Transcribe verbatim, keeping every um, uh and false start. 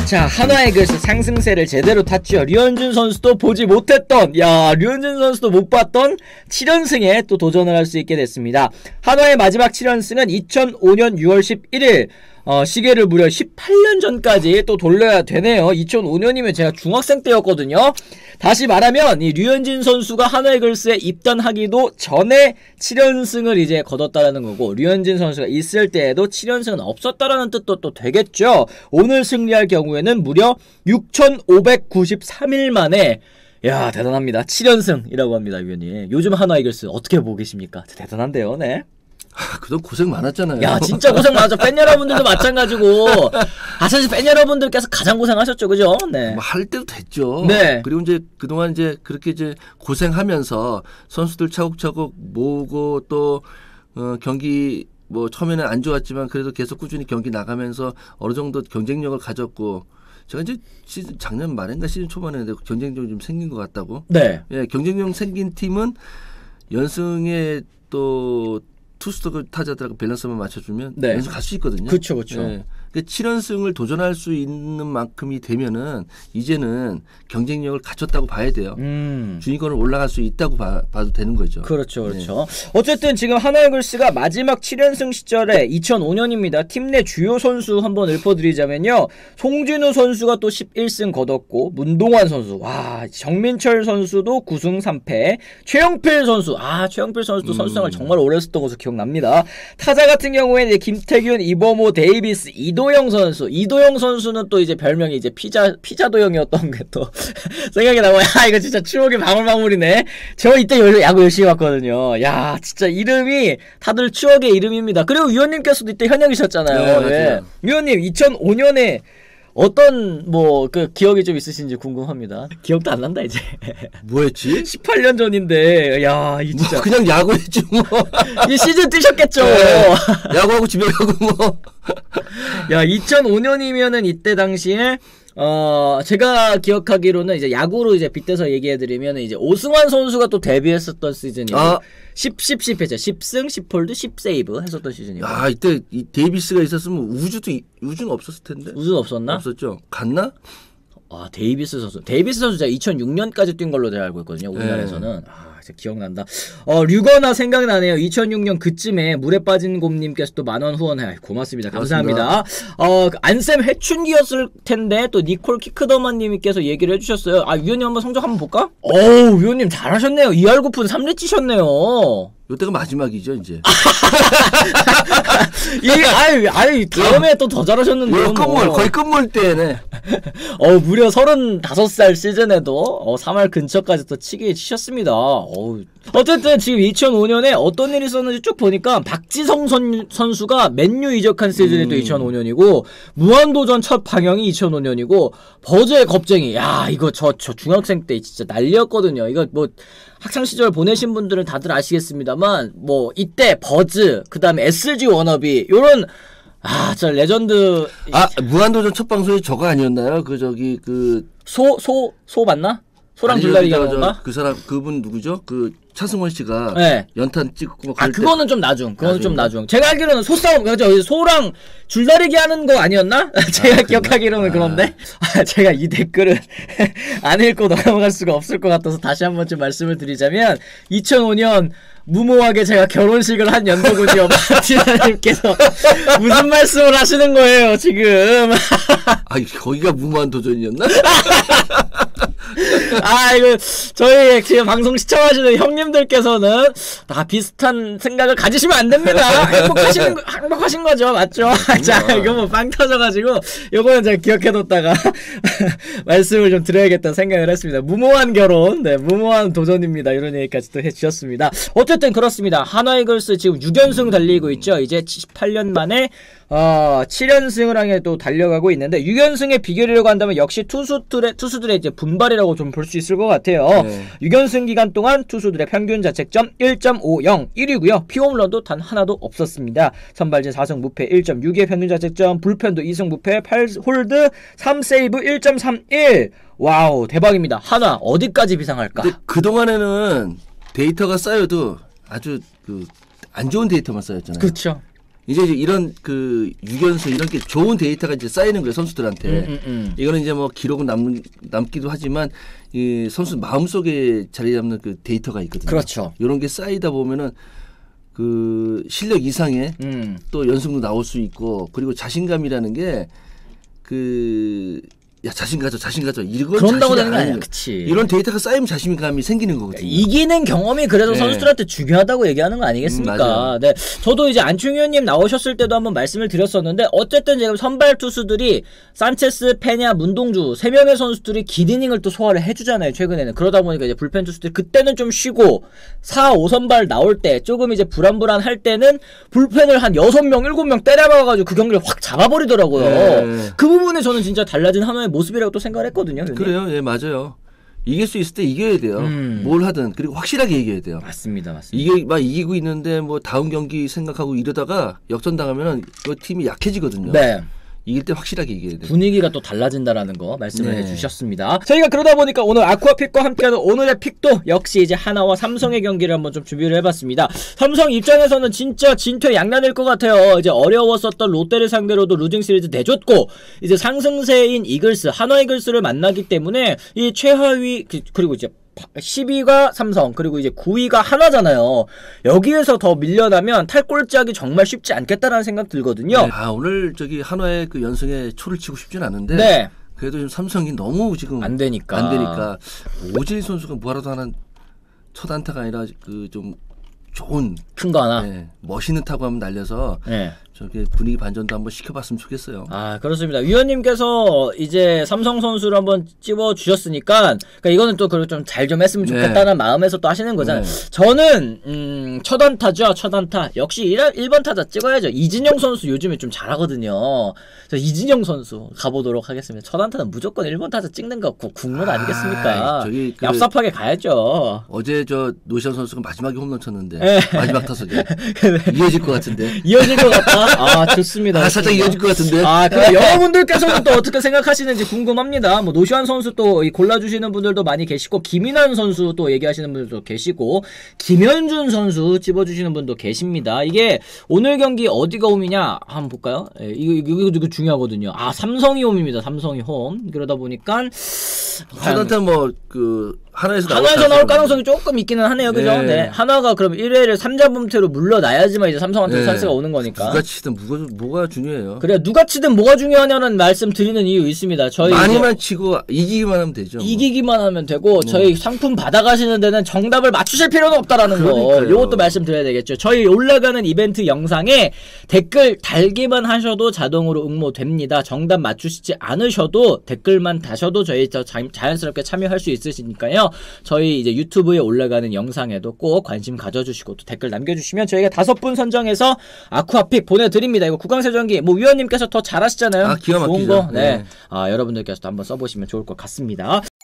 자, 한화이글스 상승세를 제대로 탔죠. 류현진 선수도 보지 못했던, 야, 류현진 선수도 못 봤던 칠 연승에 또 도전을 할 수 있게 됐습니다. 한화의 마지막 칠 연승은 이천오 년 유월 십일일, 어, 시계를 무려 십팔 년 전까지 또 돌려야 되네요. 이천오 년이면 제가 중학생 때였거든요. 다시 말하면 이 류현진 선수가 한화이글스에 입단하기도 전에 칠 연승을 이제 거뒀다라는 거고, 류현진 선수가 있을 때에도 칠 연승은 없었다라는 뜻도 또 되겠죠. 오늘 승리할 경우에는 무려 육천오백구십삼 일 만에, 야, 대단합니다. 칠 연승이라고 합니다, 위원님. 요즘 한화이글스 어떻게 보고 계십니까? 대단한데요, 네. 아, 그동안 고생 많았잖아요. 야, 진짜 고생 많았죠. 팬 여러분들도 마찬가지고. 아, 사실 팬 여러분들께서 가장 고생하셨죠, 그죠? 네. 뭐 할 때도 됐죠. 네. 그리고 이제 그동안 이제 그렇게 이제 고생하면서 선수들 차곡차곡 모으고 또 어, 경기 뭐 처음에는 안 좋았지만 그래도 계속 꾸준히 경기 나가면서 어느 정도 경쟁력을 가졌고, 제가 이제 시즌 작년 말인가 시즌 초반에 경쟁력이 좀 생긴 것 같다고. 네. 예, 경쟁력 생긴 팀은 연승에 또 투스토 타자들하고 밸런스만 맞춰주면 네. 연승 갈 수 있거든요. 그렇죠, 그렇죠. 네. 칠 연승을 도전할 수 있는 만큼이 되면은 이제는 경쟁력을 갖췄다고 봐야 돼요. 음. 중위권을 올라갈 수 있다고 봐, 봐도 되는 거죠. 그렇죠, 그렇죠. 네. 어쨌든 지금 한화이글스가 마지막 칠 연승 시절에 이천오 년입니다. 팀 내 주요 선수 한번 읊어드리자면요. 송진우 선수가 또 십일 승 거뒀고, 문동환 선수, 와, 정민철 선수도 구 승 삼 패, 최영필 선수, 아, 최영필 선수도 음. 선수생활 정말 오래 했었던 것으로 기억납니다. 타자 같은 경우에는 이제 김태균, 이범호, 데이비스, 이도영 선수. 이도영 선수는 또 이제 별명이 이제 피자, 피자도영이었던 게 또 생각이 나고, 야, 이거 진짜 추억의 방울방울이네. 저 이때 야구 열심히 봤거든요. 야, 진짜 이름이 다들 추억의 이름입니다. 그리고 위원님께서도 이때 현역이셨잖아요. 네, 네. 위원님, 이천오 년에 어떤 뭐 그 기억이 좀 있으신지 궁금합니다. 기억도 안 난다 이제. 뭐했지? 십팔 년 전인데, 야, 이 진짜 뭐 그냥 야구했지 뭐. 이 시즌 뛰셨겠죠. 네. 야구하고 집에 가고 뭐. 야, 이천오 년이면은 이때 당시에 어 제가 기억하기로는 이제 야구로 이제 빗대서 얘기해드리면 이제 오승환 선수가 또 데뷔했었던 시즌이고, 아. 십, 십, 십 했죠. 십 승, 십 홀드, 십 세이브 했었던 시즌이고. 아, 이때 이 데이비스가 있었으면 우주도 우주는 없었을 텐데. 우주는 없었나? 없었죠. 갔나? 아, 데이비스 선수. 데이비스 선수 제가 이천육 년까지 뛴 걸로 제가 알고 있거든요. 우리나라에서는. 네. 아, 진짜 기억난다. 어, 류거나 생각나네요. 이천육 년 그쯤에 물에 빠진 곰님께서 또 만원 후원해. 고맙습니다. 감사합니다. 고맙습니다. 어, 안쌤 해춘기였을 텐데 또 니콜 키크더만님께서 얘기를 해주셨어요. 아, 위원님 한번 성적 한번 볼까? 어우, 위원님 잘하셨네요. 이 할 구 푼 삼 리 찌셨네요. 요때가 마지막이죠, 이제. 이, 아유, 아유, 다음에 또 더 잘하셨는데요. 끝물, 뭐. 거의 끝물 때네. 어, 무려 서른다섯 살 시즌에도 어, 삼 할 근처까지 또 치게 치셨습니다. 어우. 어쨌든 지금 이천오 년에 어떤 일이 있었는지 쭉 보니까 박지성 선, 선수가 맨유 이적한 시즌이 음. 또 이천오 년이고, 무한도전 첫 방영이 이천오 년이고, 버즈의 겁쟁이, 야, 이거 저, 저 중학생 때 진짜 난리였거든요. 이거 뭐 학창시절 보내신 분들은 다들 아시겠습니다만, 뭐 이때 버즈, 그 다음에 에스지 워너비, 요런 아, 저 레전드. 아, 무한도전 첫 방송이 저거 아니었나요? 그 저기 그 소 소 소 맞나? 소랑 줄다리기 건가? 그 사람 그분 누구죠? 그 차승원 씨가 네. 연탄 찍고 아, 그거는 좀 나중. 그거는 나중인가? 좀 나중. 제가 알기로는 소싸움, 그죠? 소랑 줄다리기 하는 거 아니었나? 제가 아, 기억하기로는 아. 그런데 아, 제가 이 댓글을 안 읽고 넘어갈 수가 없을 것 같아서 다시 한 번쯤 말씀을 드리자면, 이천오 년 무모하게 제가 결혼식을 한 연도군요. 마티나님께서 무슨 말씀을 하시는 거예요 지금? 아, 거기가 무모한 도전이었나? 아, 이거 저희 지금 방송 시청하시는 형님들께서는 다 비슷한 생각을 가지시면 안 됩니다. 행복하시는 거, 행복하신 거죠, 맞죠? 자, 이거 뭐 빵 터져가지고 요거는 제가 기억해뒀다가 말씀을 좀 드려야겠다 생각을 했습니다. 무모한 결혼, 네, 무모한 도전입니다. 이런 얘기까지 또 해주셨습니다. 어쨌든 그렇습니다. 한화이글스 지금 육 연승 달리고 있죠. 이제 십팔 년 만에 어, 칠 연승을 향해 또 달려가고 있는데, 육 연승의 비결이라고 한다면 역시 투수들의, 투수들의 이제 분발이라고 좀 볼 수 있을 것 같아요. 네. 육 연승 기간 동안 투수들의 평균 자책점 일 점 오영, 일 위고요. 피홈런도 단 하나도 없었습니다. 선발진 사 승 무패 일 점 육의 평균 자책점, 불펜도 이 승 무패 팔 홀드 삼 세이브 일 점 삼일. 와우, 대박입니다. 한화 어디까지 비상할까? 근데 그동안에는 데이터가 쌓여도 아주 그 안 좋은 데이터만 쌓였잖아요. 그렇죠. 이제 이런 그 유견수 이런 게 좋은 데이터가 이제 쌓이는 거예요 선수들한테. 음, 음, 음. 이거는 이제 뭐 기록은 남 남기도 하지만 이 선수 마음속에 자리 잡는 그 데이터가 있거든요. 그렇죠. 이런 게 쌓이다 보면은 그 실력 이상의 음. 또 연승도 나올 수 있고 그리고 자신감이라는 게 그 야 자신 가져 자신 가져 이건 그런다고 되는 자신이 거 아니야. 아니에요. 그치. 이런 데이터가 쌓이면 자신감이 생기는 거거든요. 이기는 경험이 그래도 네. 선수들한테 중요하다고 얘기하는 거 아니겠습니까? 음, 맞아요. 네, 저도 이제 안충 의원님 나오셨을 때도 한번 말씀을 드렸었는데 어쨌든 지금 선발 투수들이 산체스, 페냐, 문동주 세 명의 선수들이 긴 이닝을 또 소화를 해주잖아요. 최근에는 그러다 보니까 이제 불펜 투수들 그때는 좀 쉬고 사, 오 선발 나올 때 조금 이제 불안불안할 때는 불펜을 한 여섯 명, 일곱 명 때려박아가지고 그 경기를 확 잡아버리더라고요. 네. 그 부분에 저는 진짜 달라진 하나의 모습이라고 또 생각을 했거든요. 의원님. 그래요, 예 맞아요. 이길 수 있을 때 이겨야 돼요. 음. 뭘 하든 그리고 확실하게 이겨야 돼요. 맞습니다, 맞습니다. 이게 막 이기고 있는데 뭐 다음 경기 생각하고 이러다가 역전 당하면은 그 팀이 약해지거든요. 네. 이길 때 확실하게 이겨야 돼요. 분위기가 또 달라진다라는 거 말씀을 네. 해주셨습니다. 저희가 그러다 보니까 오늘 아쿠아픽과 함께하는 오늘의 픽도 역시 이제 하나와 삼성의 경기를 한번 좀 준비를 해봤습니다. 삼성 입장에서는 진짜 진퇴양난일 것 같아요. 이제 어려웠었던 롯데를 상대로도 루징 시리즈 내줬고 이제 상승세인 이글스, 한화 이글스를 만나기 때문에 이 최하위 그리고 이제 십 위가 삼성 그리고 이제 구 위가 하나잖아요. 여기에서 더 밀려나면 탈꼴찌하기 정말 쉽지 않겠다라는 생각 들거든요. 네. 아 오늘 저기 한화의 그 연승에 초를 치고 싶진 않은데 네. 그래도 지금 삼성이 너무 지금 안 되니까 안 되니까 오진희 선수가 뭐라도 하는 첫 안타가 아니라 그 좀 좋은 큰 거 하나. 네, 멋있는 타구 한번 날려서 네. 저기 분위기 반전도 한번 시켜봤으면 좋겠어요. 아 그렇습니다. 위원님께서 이제 삼성 선수를 한번 찝어 주셨으니까 그러니까 이거는 또 그리고 좀 잘 좀 했으면 좋겠다는 네. 마음에서 또 하시는 거잖아요. 네. 저는 음, 첫 안타죠. 첫 안타 역시 일 번 타자 찍어야죠. 이진영 선수 요즘에 좀 잘하거든요. 그래서 이진영 선수 가보도록 하겠습니다. 첫 안타는 무조건 일 번 타자 찍는 거 국룰 아니겠습니까? 아, 저기 그 얍삽하게 가야죠. 어제 저 노시안 선수가 마지막에 홈런 쳤는데 네. 마지막 타석에 이어질 것 같은데. 이어질 것 같다. 아 좋습니다. 아 살짝 이어질 것 같은데. 아 그럼 여러분들께서는 또 어떻게 생각하시는지 궁금합니다. 뭐 노시안 선수 또 골라주시는 분들도 많이 계시고 김인환 선수 또 얘기하시는 분들도 계시고 김현준 선수 찝어주시는 분도 계십니다. 이게 오늘 경기 어디가 홈이냐 한번 볼까요? 예, 이거, 이거 이거 중요하거든요. 아 삼성이 홈입니다. 삼성이 홈. 그러다 보니까 하나한테 뭐그 하나에서 나올, 하나에서 나올 가능성이 조금 있기는 하네요. 그죠? 네. 네. 하나가 그럼 일 회를 삼자범퇴로 물러나야지만 이제 삼성한테 네. 찬스가 오는 거니까. 누가 치든 뭐가, 뭐가 중요해요. 그래 누가 치든 뭐가 중요하냐는 말씀 드리는 이유 있습니다. 저희 많이만 치고 이기기만 하면 되죠. 이기기만 하면 되고 네. 저희 상품 받아가시는 데는 정답을 맞추실 필요는 없다라는 그러니까요. 거. 요것도 말씀드려야 되겠죠. 저희 올라가는 이벤트 영상에 댓글 달기만 하셔도 자동으로 응모됩니다. 정답 맞추시지 않으셔도 댓글만 다셔도 저희 저 자연스럽게 참여할 수 있으시니까요. 저희 이제 유튜브에 올라가는 영상에도 꼭 관심 가져주시고 또 댓글 남겨주시면 저희가 다섯 분 선정해서 아쿠아픽 보내드립니다. 이거 구강세정기 뭐 위원님께서 더 잘하시잖아요. 아 기가 막히죠. 좋은 거. 네. 네. 아 여러분들께서도 한번 써보시면 좋을 것 같습니다.